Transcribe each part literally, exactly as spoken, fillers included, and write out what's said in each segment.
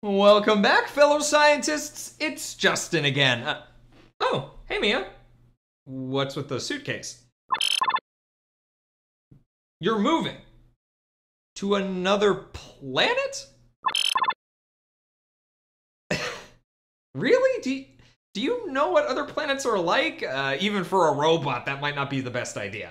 Welcome back, fellow scientists. It's Justin again. Uh, oh, hey, Mia. What's with the suitcase? You're moving to another planet? Really? Do you, do you know what other planets are like? Uh, even for a robot, that might not be the best idea.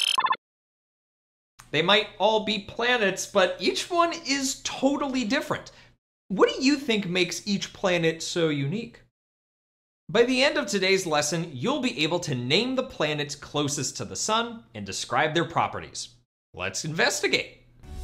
They might all be planets, but each one is totally different. What do you think makes each planet so unique? By the end of today's lesson, you'll be able to name the planets closest to the sun and describe their properties. Let's investigate.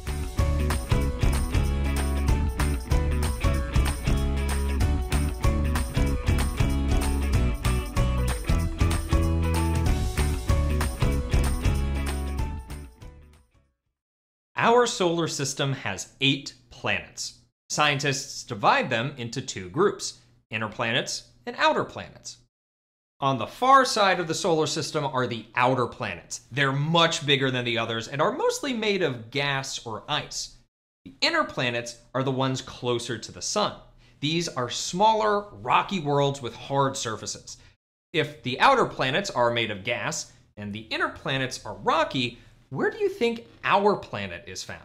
Our solar system has eight planets. Scientists divide them into two groups, inner planets and outer planets. On the far side of the solar system are the outer planets. They're much bigger than the others and are mostly made of gas or ice. The inner planets are the ones closer to the sun. These are smaller, rocky worlds with hard surfaces. If the outer planets are made of gas and the inner planets are rocky, where do you think our planet is found?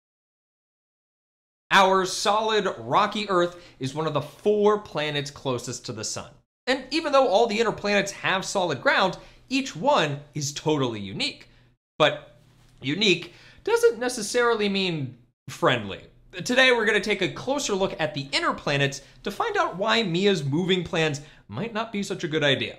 Our solid, rocky Earth is one of the four planets closest to the sun. And even though all the inner planets have solid ground, each one is totally unique. But unique doesn't necessarily mean friendly. Today we're going to take a closer look at the inner planets to find out why Mia's moving plans might not be such a good idea.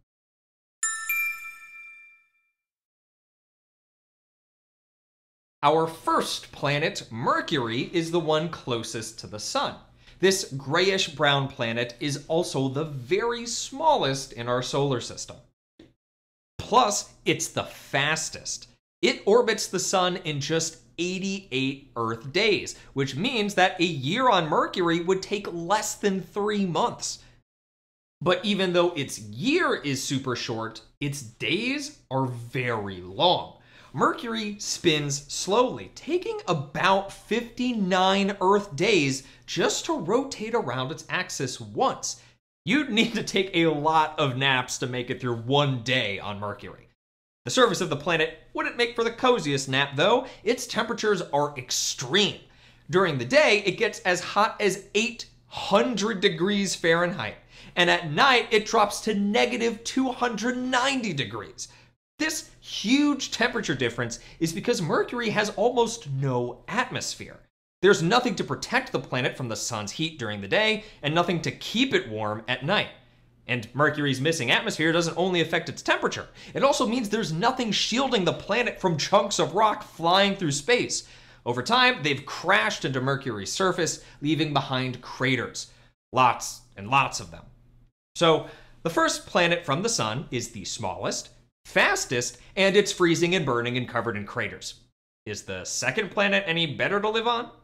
Our first planet, Mercury, is the one closest to the sun. This grayish-brown planet is also the very smallest in our solar system. Plus, it's the fastest. It orbits the sun in just eighty-eight Earth days, which means that a year on Mercury would take less than three months. But even though its year is super short, its days are very long. Mercury spins slowly, taking about fifty-nine Earth days just to rotate around its axis once. You'd need to take a lot of naps to make it through one day on Mercury. The surface of the planet wouldn't make for the coziest nap, though. Its temperatures are extreme. During the day, it gets as hot as eight hundred degrees Fahrenheit, and at night it drops to negative two hundred ninety degrees. This huge temperature difference is because Mercury has almost no atmosphere. There's nothing to protect the planet from the sun's heat during the day, and nothing to keep it warm at night. And Mercury's missing atmosphere doesn't only affect its temperature, it also means there's nothing shielding the planet from chunks of rock flying through space. Over time, they've crashed into Mercury's surface, leaving behind craters. Lots and lots of them. So, the first planet from the sun is the smallest, fastest, and it's freezing and burning and covered in craters. Is the second planet any better to live on?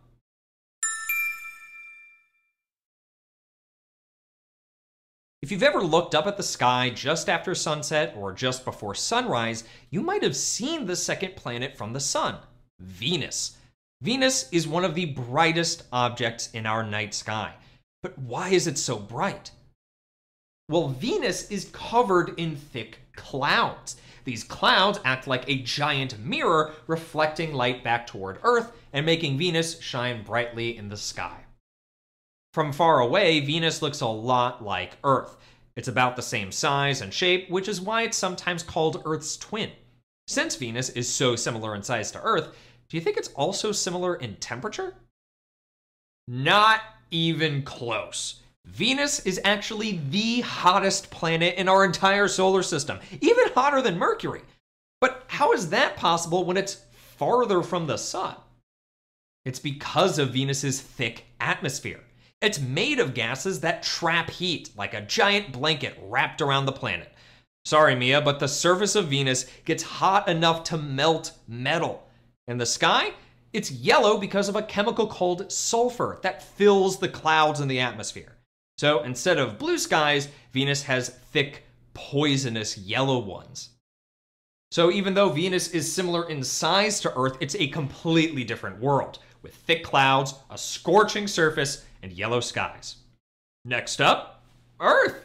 If you've ever looked up at the sky just after sunset or just before sunrise, you might have seen the second planet from the sun, Venus. Venus is one of the brightest objects in our night sky. But why is it so bright? Well, Venus is covered in thick clouds. These clouds act like a giant mirror, reflecting light back toward Earth and making Venus shine brightly in the sky. From far away, Venus looks a lot like Earth. It's about the same size and shape, which is why it's sometimes called Earth's twin. Since Venus is so similar in size to Earth, do you think it's also similar in temperature? Not even close. Venus is actually the hottest planet in our entire solar system, even hotter than Mercury. But how is that possible when it's farther from the sun? It's because of Venus's thick atmosphere. It's made of gases that trap heat like a giant blanket wrapped around the planet. Sorry, Mia, but the surface of Venus gets hot enough to melt metal. In the sky, it's yellow because of a chemical called sulfur that fills the clouds in the atmosphere. So instead of blue skies, Venus has thick, poisonous yellow ones. So even though Venus is similar in size to Earth, it's a completely different world, with thick clouds, a scorching surface, and yellow skies. Next up, Earth.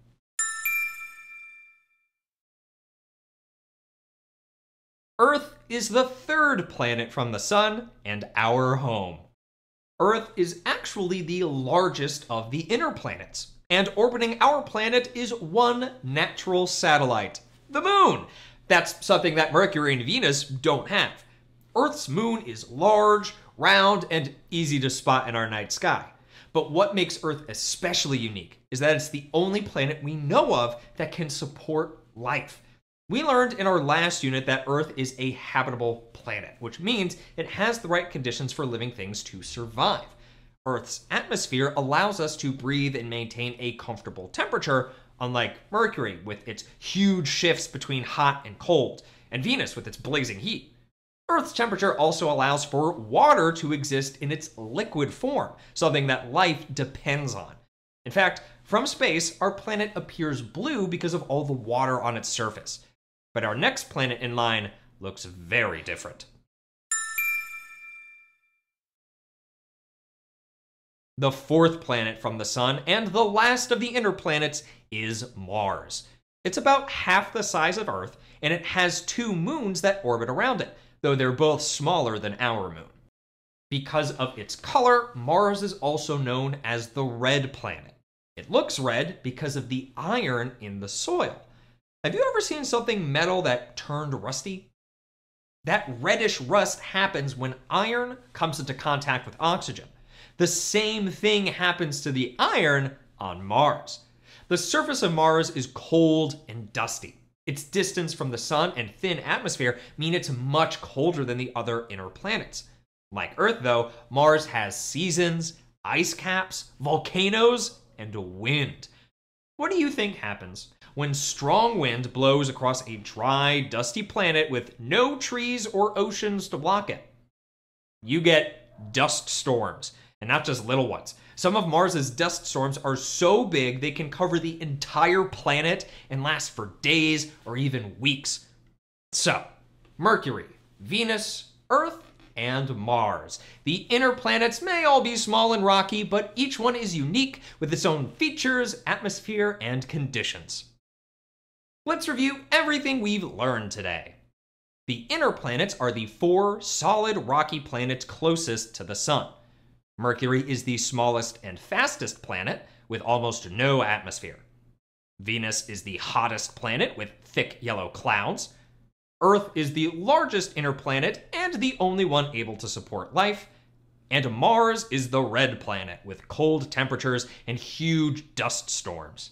Earth is the third planet from the Sun and our home. Earth is actually the largest of the inner planets, and orbiting our planet is one natural satellite, the Moon. That's something that Mercury and Venus don't have. Earth's moon is large, round, and easy to spot in our night sky. But what makes Earth especially unique is that it's the only planet we know of that can support life. We learned in our last unit that Earth is a habitable planet, which means it has the right conditions for living things to survive. Earth's atmosphere allows us to breathe and maintain a comfortable temperature, unlike Mercury with its huge shifts between hot and cold, and Venus with its blazing heat. Earth's temperature also allows for water to exist in its liquid form, something that life depends on. In fact, from space, our planet appears blue because of all the water on its surface. But our next planet in line looks very different. The fourth planet from the Sun and the last of the inner planets is Mars. It's about half the size of Earth, and it has two moons that orbit around it, though they're both smaller than our moon. Because of its color, Mars is also known as the red planet. It looks red because of the iron in the soil. Have you ever seen something metal that turned rusty? That reddish rust happens when iron comes into contact with oxygen. The same thing happens to the iron on Mars. The surface of Mars is cold and dusty. Its distance from the sun and thin atmosphere mean it's much colder than the other inner planets. Like Earth, though, Mars has seasons, ice caps, volcanoes, and a wind. What do you think happens when strong wind blows across a dry, dusty planet with no trees or oceans to block it? You get dust storms, and not just little ones. Some of Mars's dust storms are so big they can cover the entire planet and last for days or even weeks. So, Mercury, Venus, Earth, and Mars. The inner planets may all be small and rocky, but each one is unique with its own features, atmosphere, and conditions. Let's review everything we've learned today. The inner planets are the four solid rocky planets closest to the Sun. Mercury is the smallest and fastest planet with almost no atmosphere. Venus is the hottest planet with thick yellow clouds. Earth is the largest inner planet and the only one able to support life. And Mars is the red planet with cold temperatures and huge dust storms.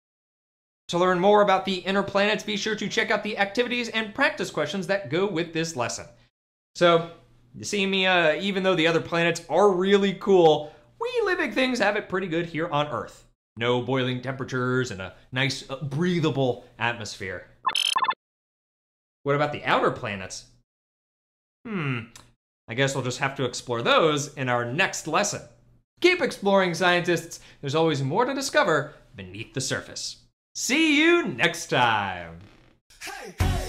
To learn more about the inner planets, be sure to check out the activities and practice questions that go with this lesson. So, you see me, uh, even though the other planets are really cool, we living things have it pretty good here on Earth. No boiling temperatures and a nice, uh, breathable atmosphere. What about the outer planets? Hmm, I guess we'll just have to explore those in our next lesson. Keep exploring, scientists. There's always more to discover beneath the surface. See you next time. Hey, hey.